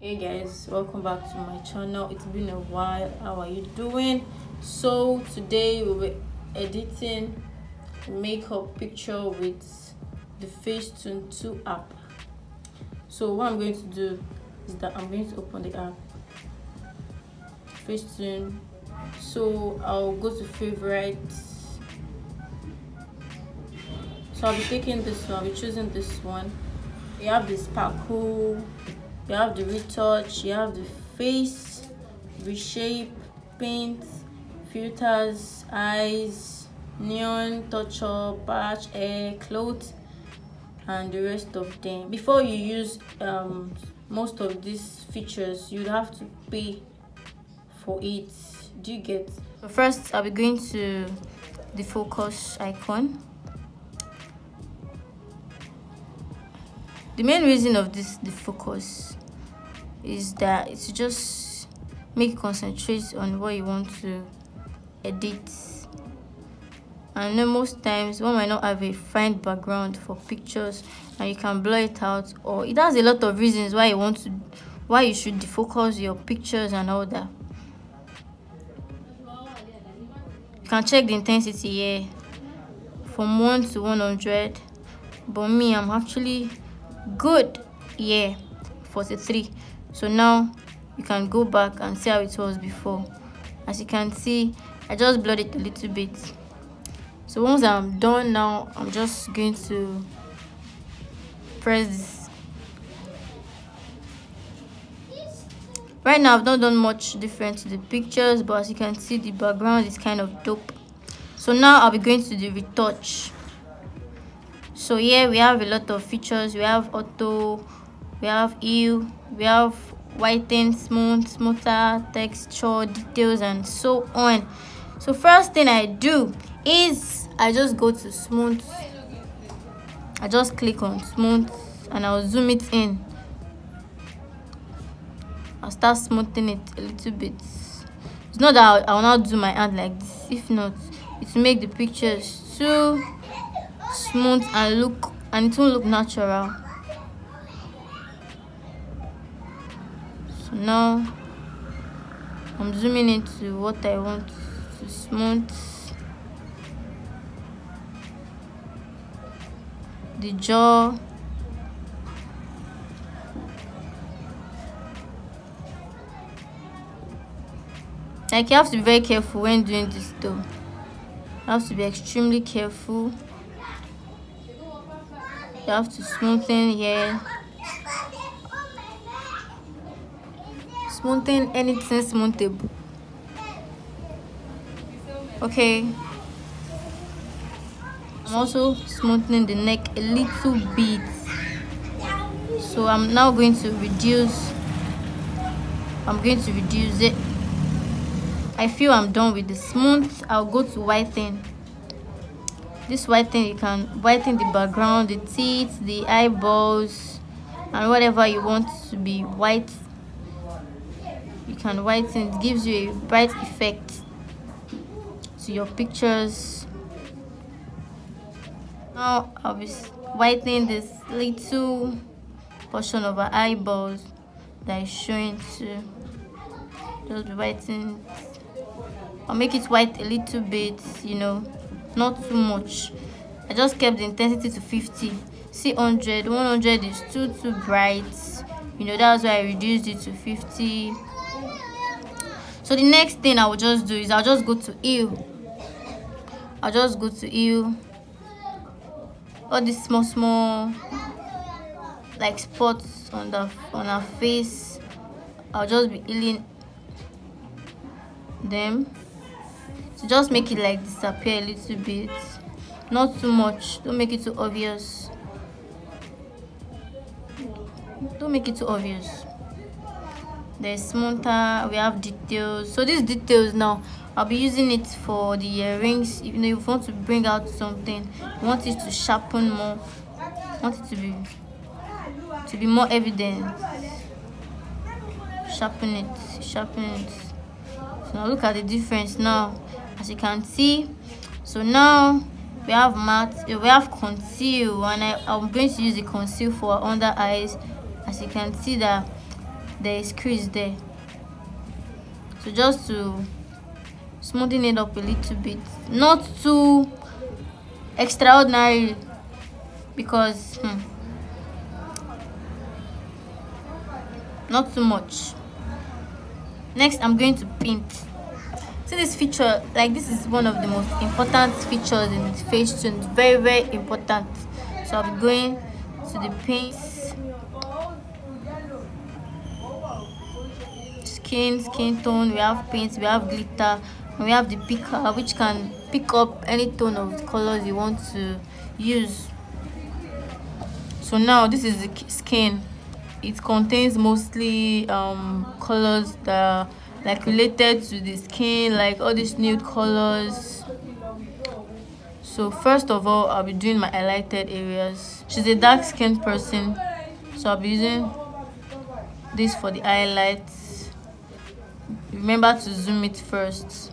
Hey guys, welcome back to my channel. It's been a while. How are you doing? So today we'll be editing makeup picture with the Facetune 2 app. So what I'm going to do is that I'm going to open the app Facetune. So I'll go to favorites. So I'll be taking this one. I'll be choosing this one. You have the sparkle, you have the retouch, you have the face, reshape, paint, filters, eyes, neon, touch up, patch, hair, clothes, and the rest of them. Before you use most of these features, you'd have to pay for it. Do you get? So first I'll be going to the focus icon. The main reason of the focus is that it's just make you concentrate on what you want to edit. I know most times one might not have a fine background for pictures and you can blur it out, or it has a lot of reasons why you should defocus your pictures and all that. You can check the intensity here from 1 to 100, but me, I'm actually good here, 43. So now you can go back and see how it was before. As you can see, I just blurred it a little bit. So once I'm done now, I'm just going to press this. Right now I've not done much different to the pictures, but as you can see, the background is kind of dope. So now I'll be going to the retouch. So here we have a lot of features. We have auto, we have hue, we have whiten, smooth, smoother, texture, details, and so on. So first thing I do is I just go to smooth. I just click on smooth and I'll zoom it in. I'll start smoothing it a little bit. It's not that I'll not do my hand like this. If not, it will make the pictures too smooth and it won't look natural. So now I'm zooming into what I want to smooth. The jaw, like you have to be very careful when doing this though. You have to be extremely careful. You have to smoothen here. Smoothing anything smoothable. Okay. I'm also smoothing the neck a little bit. So I'm now going to reduce. I'm going to reduce it. I feel I'm done with the smooth. I'll go to whiten. This whiten, you can whiten the background, the teeth, the eyeballs, and whatever you want to be white. You can whiten. It gives you a bright effect to your pictures. Now I'll be whitening this little portion of our eyeballs that is showing to. Just be whitening. I'll make it white a little bit, you know, not too much. I just kept the intensity to 50. See, 100 is too bright, you know, that's why I reduced it to 50. So the next thing I will just do is I'll just go to hue. I'll just go to hue. All these small like spots on our face, I'll just be healing them. So just make it like disappear a little bit, not too much. Don't make it too obvious. Don't make it too obvious. There's smoother. We have details. So these details now, I'll be using it for the earrings. If you want to bring out something, you want it to sharpen more, you want it to be more evident. Sharpen it. So now look at the difference now. As you can see, so now we have matte, we have conceal, and I'm going to use the conceal for under eyes. As you can see that there is crease there. So just to smoothen it up a little bit, not too extraordinary, because not too much. Next, I'm going to paint. See this feature, like this is one of the most important features in Facetune. It's very, very important. So I'll be going to the paints, skin tone. We have paints, we have glitter, and we have the picker, which can pick up any tone of the colors you want to use. So now this is the skin. It contains mostly colors that are like related to the skin, like all these nude colors. So first of all, I'll be doing my highlighted areas. She's a dark skinned person, so I'll be using this for the highlights. Remember to zoom it first.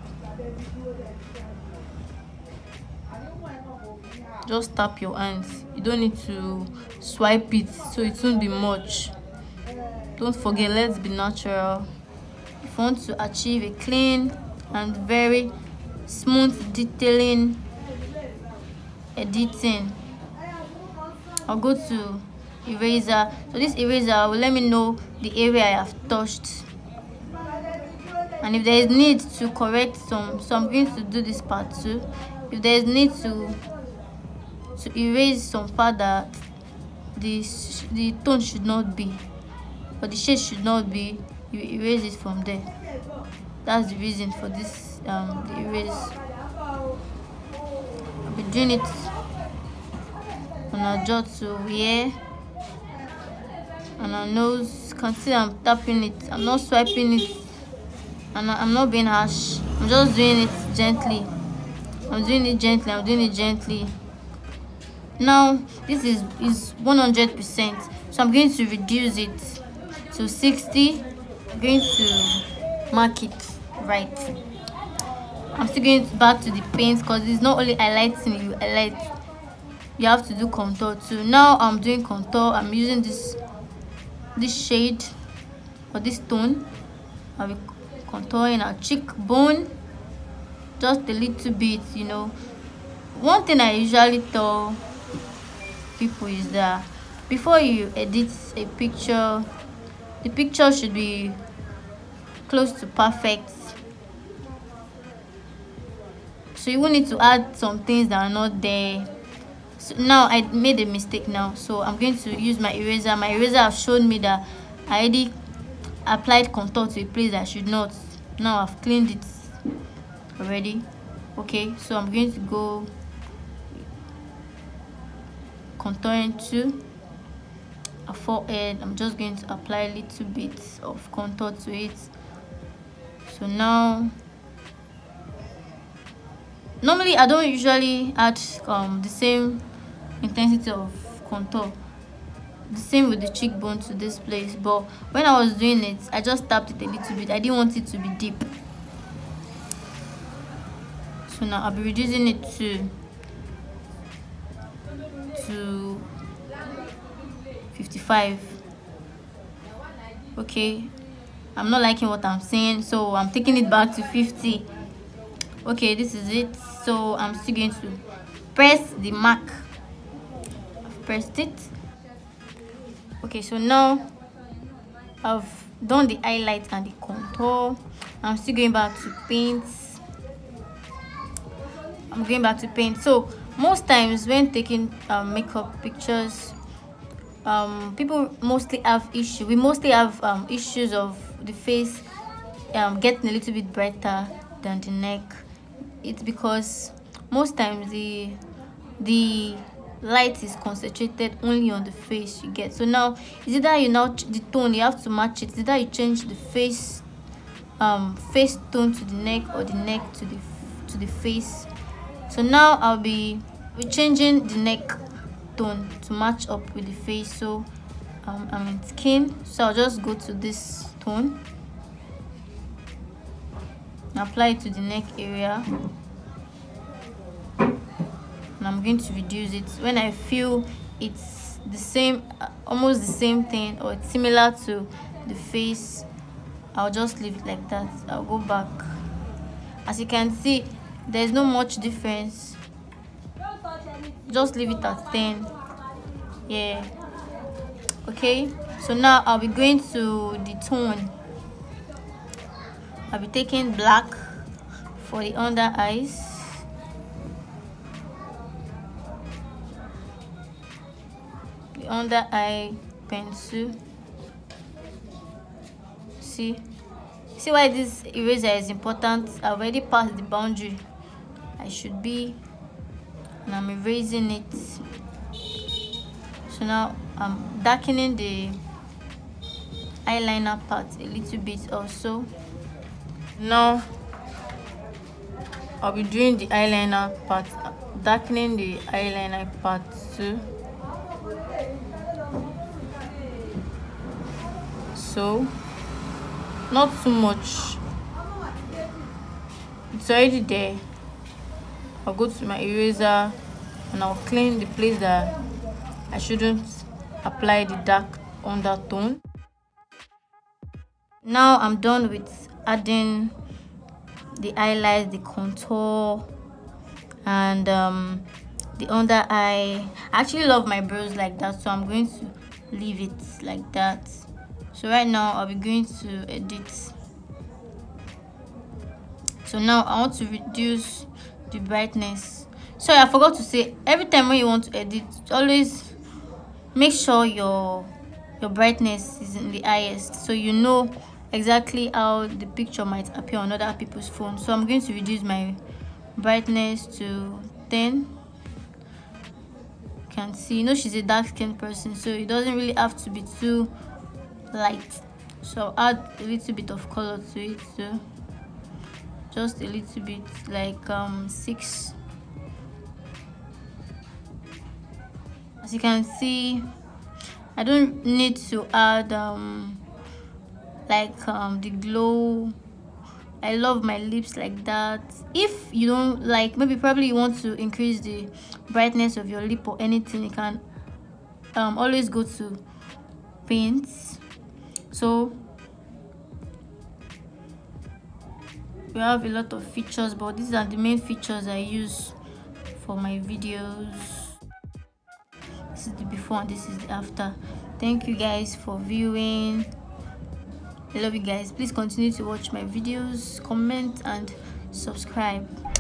Just tap your hands. You don't need to swipe it, so it won't be much. Don't forget, let's be natural. If you want to achieve a clean and very smooth detailing editing, I'll go to eraser. So this eraser will let me know the area I have touched, and if there is need to correct some, so I'm going to do this part too. If there is need to erase some part that the tone should not be, or the shade should not be, you erase it from there. That's the reason for this the erase. I'll be doing it on our jaw to here, and our nose. You can see I'm tapping it, I'm not swiping it, and I'm not being harsh. I'm just doing it gently. I'm doing it gently. Now this is 100%, so I'm going to reduce it to 60. I'm going to mark it right. I'm still going back to the paint, because it's not only highlighting, you highlight, you have to do contour too. Now I'm doing contour. I'm using this shade or this tone. I'll be contouring our cheekbone just a little bit. You know, one thing I usually tell people is that before you edit a picture, the picture should be close to perfect. So you will need to add some things that are not there. So now I made a mistake now, so I'm going to use my eraser. My eraser has shown me that I already applied contour to a place I should not. Now I've cleaned it already. Okay, so I'm going to go contouring to a forehead. I'm just going to apply a little bit of contour to it. So now, normally I don't usually add the same intensity of contour, the same with the cheekbone to this place, but when I was doing it, I just tapped it a little bit. I didn't want it to be deep. So now I'll be reducing it to 55. Okay, I'm not liking what I'm saying, so I'm taking it back to 50. Okay, this is it. So I'm still going to press the mark. I've pressed it. Okay, so now I've done the highlight and the contour. I'm still going back to paint. So most times when taking makeup pictures, people mostly have issues. We mostly have issues of the face getting a little bit brighter than the neck. It's because most times the light is concentrated only on the face you get. So now is either you now the tone, you have to match it. It's either you change the face tone to the neck, or the neck to the face. So now I'll be changing the neck tone to match up with the face. So I'm in skin, so I'll just go to this tone and apply it to the neck area, and I'm going to reduce it when I feel it's the same, almost the same thing, or it's similar to the face, I'll just leave it like that. I'll go back. As you can see, there's no much difference. Just leave it at 10. Yeah. Okay, so now I'll be going to the tone. I'll be taking black for the under eyes. The under eye pencil. See why this eraser is important? I've already passed the boundary I should be, and I'm erasing it. So now I'm darkening the eyeliner part a little bit also. Now I'll be doing the eyeliner part, darkening the eyeliner part too. So not too much, it's already there. I'll go to my eraser and I'll clean the place that I shouldn't apply the dark undertone. Now I'm done with adding the highlights, the contour, and the under eye. I actually love my brows like that, so I'm going to leave it like that. So right now I'll be going to edit. So now I want to reduce the brightness. Sorry, I forgot to say, every time when you want to edit, always make sure your brightness is in the highest, so you know exactly how the picture might appear on other people's phones. So I'm going to reduce my brightness to 10. You can see, you know, she's a dark skinned person, so it doesn't really have to be too light. So I'll add a little bit of color to it too, just a little bit, like 6. As you can see, I don't need to add the glow. I love my lips like that. If you don't like, probably you want to increase the brightness of your lip or anything, you can always go to paints. So we have a lot of features, but these are the main features I use for my videos. This is the before and this is the after. Thank you guys for viewing. I love you guys. Please continue to watch my videos, comment and subscribe.